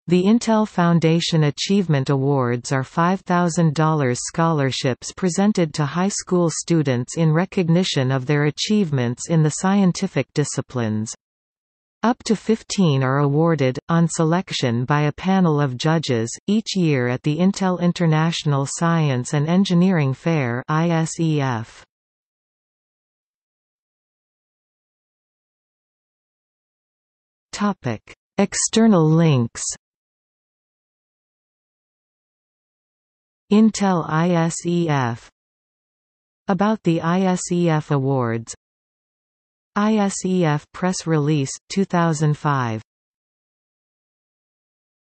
The Intel Foundation Achievement Awards are $5,000 scholarships presented to high school students in recognition of their achievements in the scientific disciplines. Up to 15 are awarded, on selection by a panel of judges, each year at the Intel International Science and Engineering Fair (ISEF). External links. Intel ISEF. About the ISEF Awards. ISEF Press Release, 2005.